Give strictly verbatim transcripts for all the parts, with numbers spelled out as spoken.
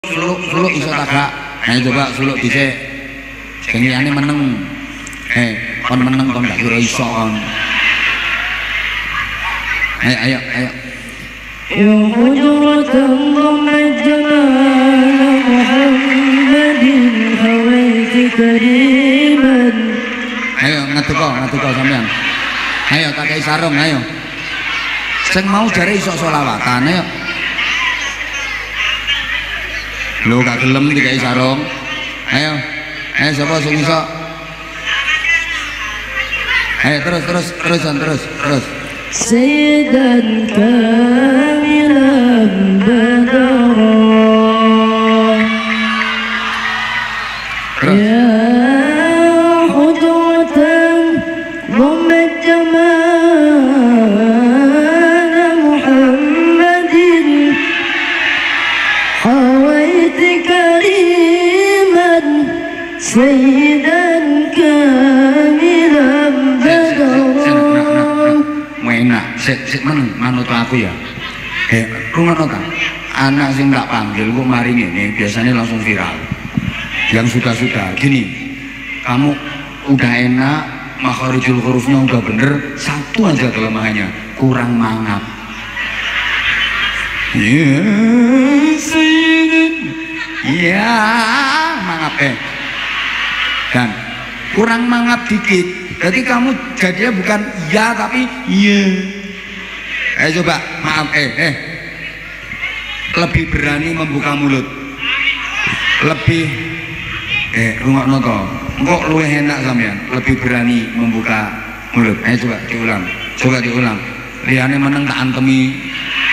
suluk suluk iso tagak. Ayo coba suluk dhisik. Sing liyane meneng. Eh, kon meneng kon gak kira iso kon. Ayo ayo ayo. Ya hujratan dhammat jamal Muhammadin hawaiti kariman. Ayo ngeduka ngeduka sampean. Ayo tak kei sarung ayo. Sing mau jare iso selawatan ayo. Lho gak gelem dikai sarung. Ayo. Ayo sapa sing iso? Ayo terus terus terusan terus terus. Sayyidan kamilan badara. Ya hujratan dhammat jamal Muhammadin hawaiti kariman sayyidan kamilan badara. Enak, sik sik meneng manut aku ya. Eh, rungono ta. Anak sing tak panggil kok mari ngene biasanya langsung viral. Yang sudah-sudah gini. Kamu udah enak, makharijul hurufnya udah bener, satu aja kelemahannya, kurang mangap. Ya, sayyidin. Ya, mangap eh. Dan kurang mangap dikit. Jadi kamu jadinya bukan ya tapi iya. Eh coba maaf eh eh lebih berani membuka mulut, lebih eh rungokno to. Engko luwih enak sampean, lebih berani membuka mulut. Eh coba diulang, coba diulang. Liyane meneng tak antemi.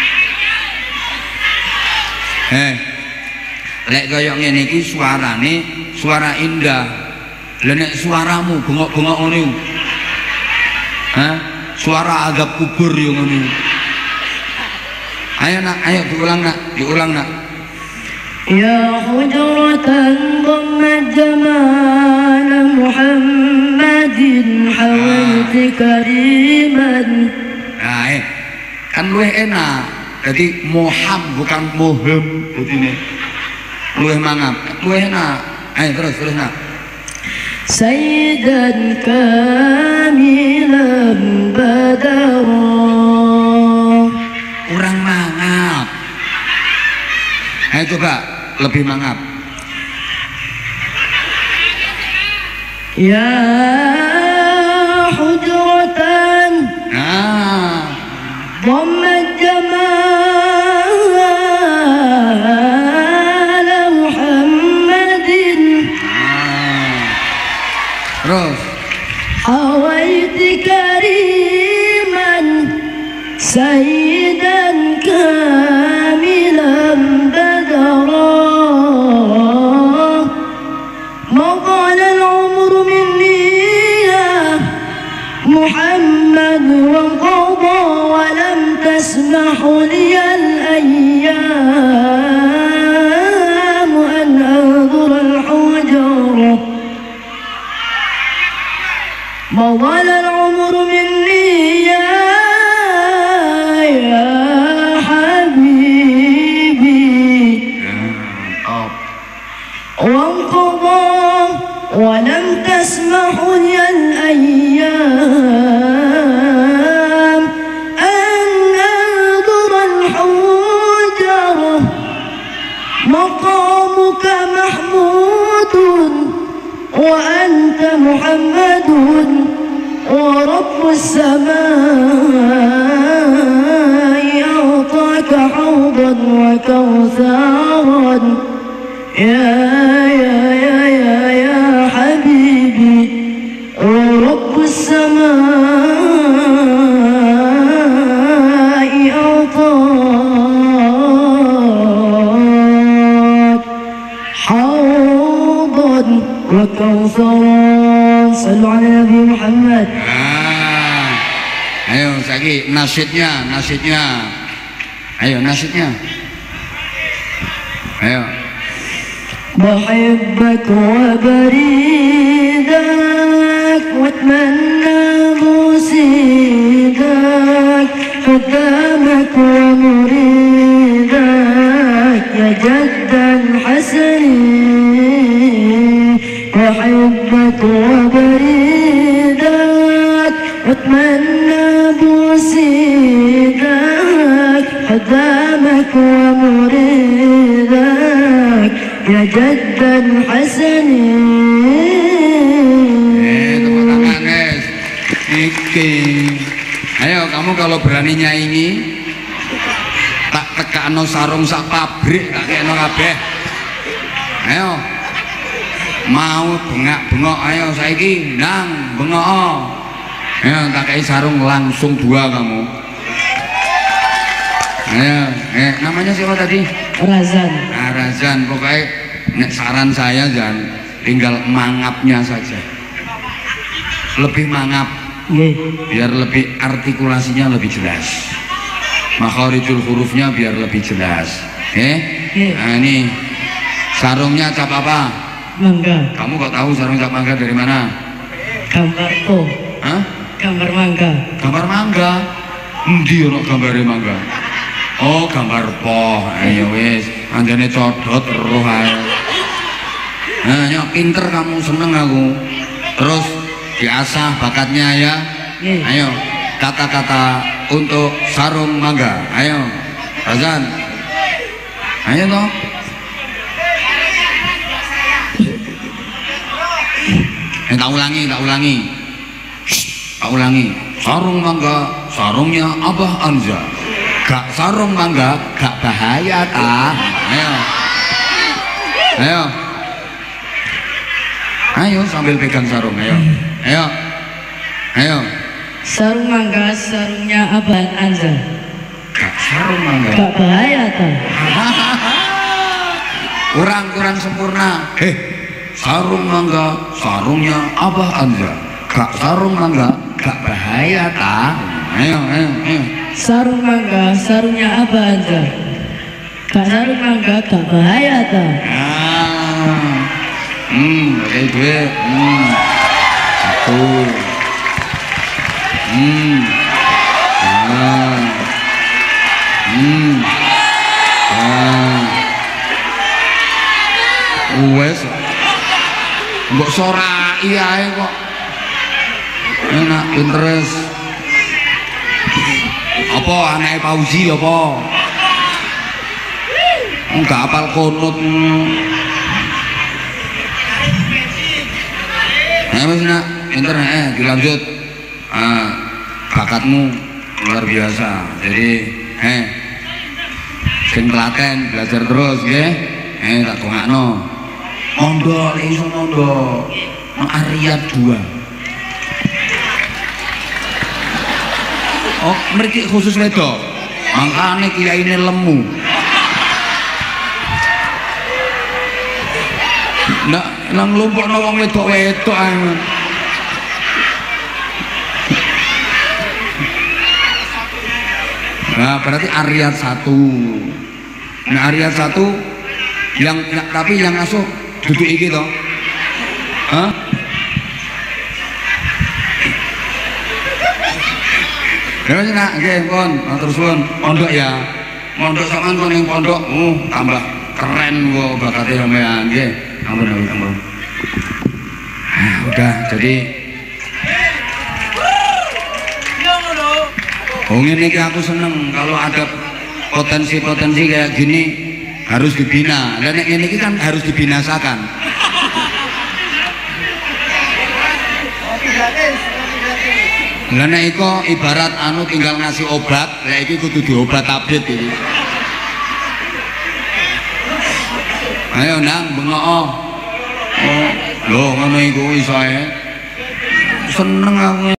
Eh lek kaya ngene iki suarane suara indah. Lah nek suaramu bengok-bengok ngono. Hah? Suara azab kubur yo ngono. Ayo nak, ayo diulang nak, diulang nak. Ya hujratan dhammat jamal Muhammadin hawaiti kariman. Nah, eh kan luwih enak. Jadi moham bukan moham dadine. Luwih mangap, luwih enak. Ayo terus terus nak. Sayyidan kamilan badara. Kurang mangap. Ayo coba lebih mangap. Ya hujratan Nah, dhammat jamal Muhammadin terus hawaiti kariman sayyidan kamilan badara. مضى العمر مني يا محمد وانقضى ولم تسمح لي الأيام أن أنظر الحجر. مضى العمر مني يا يا حبيبي وانقضى ولم تسمح لي الأيام أن أنظر الحجر. مقامك محمود وأنت محمد ورب السماء أعطاك حوضا وكوثرا. يا يا يا يا يا حبيبي ورب السماء أعطاك حوضا وكوثرا. صلوا على النبي محمد. nah, ayo saiki nasyidnya nasyidnya ayo nasyidnya ayo. بحبك وبريدك واتمنى بوسيدك قدامك ومريدك يا جد الحسن وحبك وبريدك واتمنى بوسيدك قدامك ومريدك يا جد الحسن. Eh, tepuk tangan guys. Iki. Ayo kamu kalau berani nyaingi tak tekakno sarung sak pabrik tak kekno kabeh. Ayo. Mau bengak-bengok ayo saiki nang bengok. Ayo tak kei sarung langsung dua kamu. Ayo, eh namanya siapa tadi? Razan. Nah, Razan, pokoknya nek saran saya jangan tinggal mangapnya saja. Lebih mangap, Nggih. biar lebih artikulasinya lebih jelas. Makharijul hurufnya biar lebih jelas. Eh? Nggih. Nah ini sarungnya cap apa? Mangga. Kamu kok tahu sarung cap mangga dari mana? Gambar po. Hah? Gambar mangga. Gambar mangga. Endi ono gambare mangga? Oh, gambar poh. Ayo wis, anjane codot roh ae. Nah, nyok pinter kamu, seneng aku. Terus diasah bakatnya ya. Nggih. Ayo, kata-kata untuk sarung mangga. Ayo, Razan. Ayo toh. Eh, tak ulangi, tak ulangi. Shh, tak ulangi. Sarung mangga, sarungnya Abah Anza. Gak sarung mangga, gak bahaya ta. Ayo. Ayo. Ayo sambil pegang sarung, ayo. Ayo. Ayo. Sarung mangga, sarungnya Abah Anza. Gak sarung mangga. Gak bahaya ta. Kurang kurang sempurna. Heh, sarung mangga, sarungnya Abah Anza. Gak sarung mangga, gak bahaya ta. Ayo, ayo, ayo. Sarung mangga, sarungnya Abah Anza. Gak sarung mangga, gak bahaya ta. Ah. Hmm, pakai duit. Hmm. Satu. Hmm. Ah. Hmm. Ah. Wes. Mbok sorai ae kok. Enak Pinterest. Apa anake Pauzi apa? Enggak apal konut. Eh wis nak, pinter eh dilanjut. Ah, bakatmu luar biasa. Jadi, eh sing telaten belajar terus nggih. Eh tak dongakno. Mondok iso mondok. Nang Arya dua. Oh, mriki khusus wedok. Mangkane kiyaine lemu. Ndak nang lumpukno wong wedok-wedok ae. Nah, berarti Arya satu. Nah, Arya satu yang ya, tapi yang asuh duduk iki toh. Hah? Ya wis nak, nggih pun, matur suwun. Pondok ya. Pondok sampean kon ning pondok, uh tambah keren kok bakate sampean nggih. Ampun, ampun, ampun. Nah, udah jadi oh ini aku seneng kalau ada potensi-potensi kayak gini harus dibina. Dan yang ini kan harus dibinasakan. Lah nek iko ibarat anu tinggal ngasih obat, lah iki kudu diobat tablet iki. Ayo nang bengok. Oh, lho ngono iku iso ae. Seneng aku.